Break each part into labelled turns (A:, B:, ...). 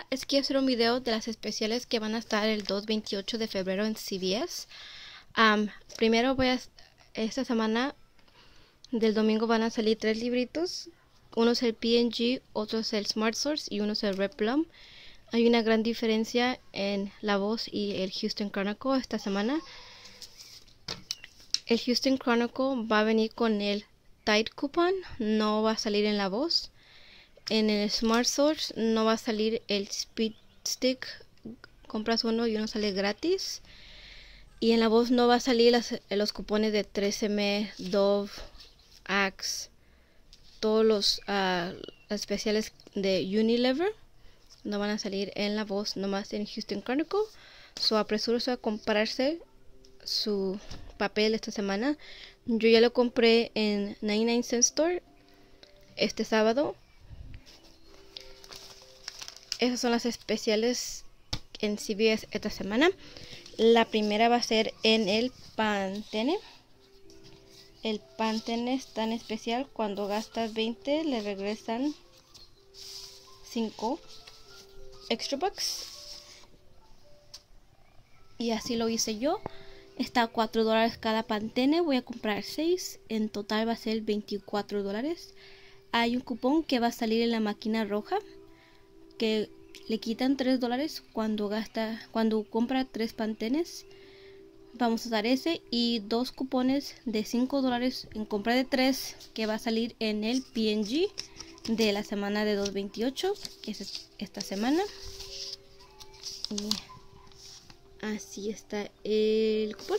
A: Es que quiero hacer un video de las especiales que van a estar el 2-28 de febrero en CVS. Primero esta semana del domingo van a salir 3 libritos. Uno es el P&G, otro es el Smart Source y uno es el Red Plum. Hay una gran diferencia en La Voz y el Houston Chronicle esta semana. El Houston Chronicle va a venir con el Tide Coupon, no va a salir en La Voz. En el Smart Source no va a salir el Speed Stick, compras uno y uno sale gratis. Y en La Voz no va a salir los cupones de 3M, Dove, Axe, todos los especiales de Unilever no van a salir en La Voz, nomás en Houston Chronicle. So apresúrese a comprarse su papel esta semana. Yo ya lo compré en 99 Cent Store este sábado. Esas son las especiales en CVS esta semana. La primera va a ser en el Pantene. El Pantene es tan especial, cuando gastas 20 le regresan 5 extra bucks. Y así lo hice yo. Está a $4 cada Pantene. Voy a comprar 6. En total va a ser $24. Hay un cupón que va a salir en la máquina roja, que le quitan $3 cuando compra 3 Pantenes. Vamos a usar ese y 2 cupones de $5 en compra de 3, que va a salir en el P&G de la semana de 2/28, que es esta semana. Y así está el cupón.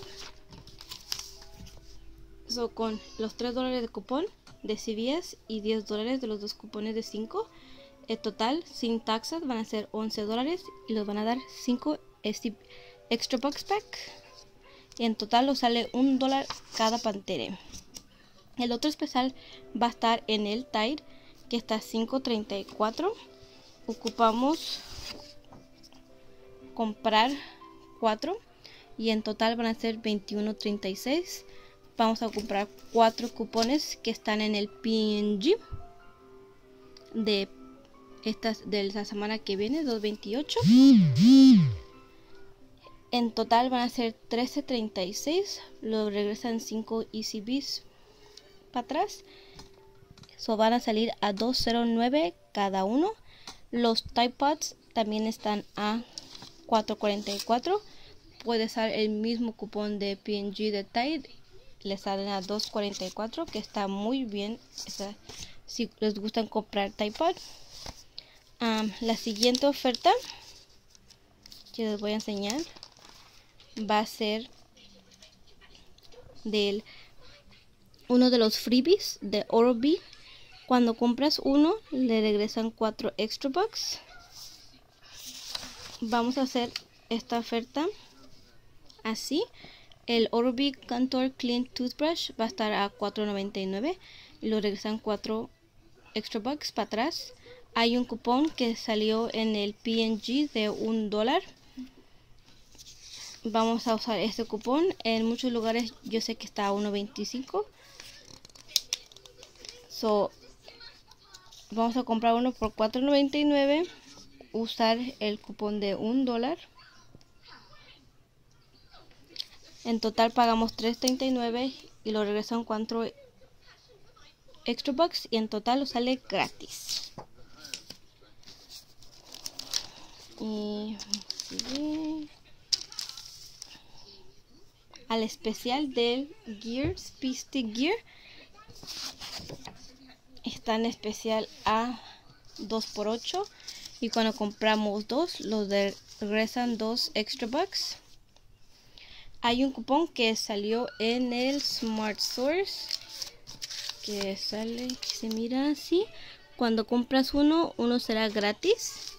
A: Con los $3 de cupón de CVS y $10 de los 2 cupones de 5, el total sin taxas van a ser $11 y los van a dar 5 extra bucks pack. Y en total nos sale $1 cada Pantene. El otro especial va a estar en el Tide, que está a $5.34. Ocupamos comprar 4 y en total van a ser $21.36. Vamos a comprar 4 cupones que están en el P&G de la semana que viene, 2/28. En total van a ser $13.36. Lo regresan 5 ECBs para atrás. Van a salir a $2.09 cada uno. Los Tide Pods también están a $4.44. Puede ser el mismo cupón de P&G de Tide, le salen a $2.44, que está muy bien. Si les gustan comprar Tide Pod. La siguiente oferta que les voy a enseñar va a ser uno de los freebies de Oral-B. Cuando compras uno le regresan 4 extra bucks. Vamos a hacer esta oferta así. El Oral-B Contour Clean Toothbrush va a estar a $4.99 y lo regresan 4 extra bucks para atrás. Hay un cupón que salió en el P&G de $1. Vamos a usar este cupón. En muchos lugares yo sé que está a $1.25. Vamos a comprar uno por $4.99. Usar el cupón de $1. En total pagamos $3.39 y lo regresan 4 extra bucks y en total lo sale gratis. Y al especial del Gear, Speed Stick Gear, está en especial a 2x8 y cuando compramos 2 los regresan 2 extra bucks. Hay un cupón que salió en el Smart Source que se mira así. Cuando compras uno será gratis.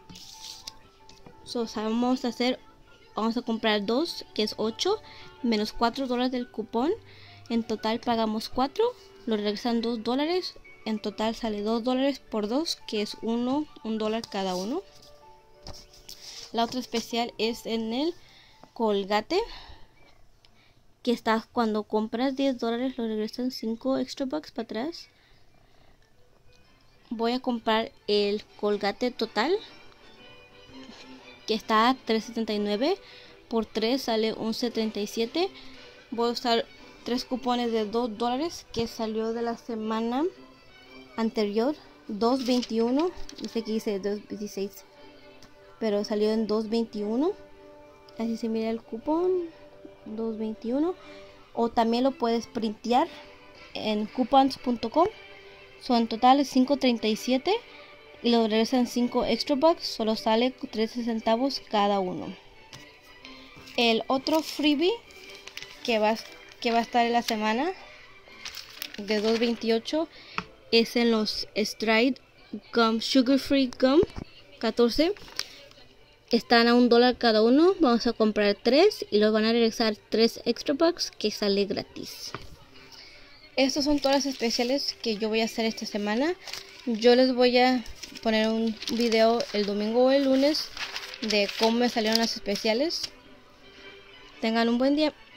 A: Vamos a comprar 2, que es 8, menos $4 del cupón. En total pagamos 4, lo regresan $2. En total sale $2 por 2, que es $1 cada uno. La otra especial es en el Colgate, que está cuando compras $10 lo regresan 5 extra bucks para atrás. Voy a comprar el Colgate Total, que está a $3.79. Por 3 sale $11.37. Voy a usar 3 cupones de $2 que salió de la semana anterior. $2.21. Dice que dice $2.16, pero salió en $2.21. Así se mira el cupón, $2.21. O también lo puedes printear en coupons.com. Son totales $5.37 y lo regresan 5 extra bucks. Solo sale 13 centavos cada uno. El otro freebie que va a estar en la semana de $2.28 es en los Stride Gum, Sugar Free Gum 14. Están a $1 cada uno. Vamos a comprar 3 y los van a regresar 3 extra bucks que sale gratis. Estos son todas las especiales que yo voy a hacer esta semana. Yo les voy a poner un video el domingo o el lunes de cómo me salieron las especiales. Tengan un buen día.